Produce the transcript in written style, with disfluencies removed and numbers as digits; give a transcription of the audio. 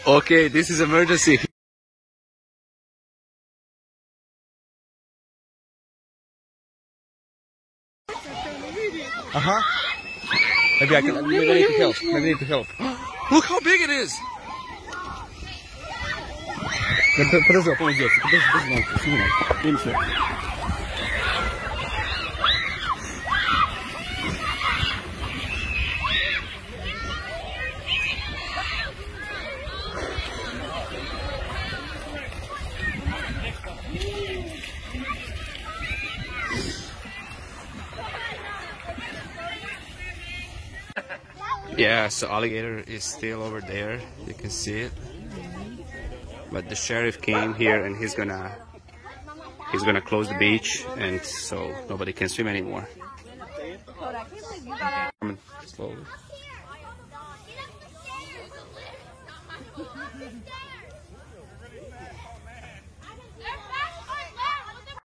Okay, this is emergency. Maybe I can. Maybe I need to help. Maybe I need to help. Look how big it is. Подожди, он идет. Подожди. Yeah, so Alligator is still over there. You can see it. But the sheriff came here and he's gonna close the beach, and so nobody can swim anymore. Coming slowly.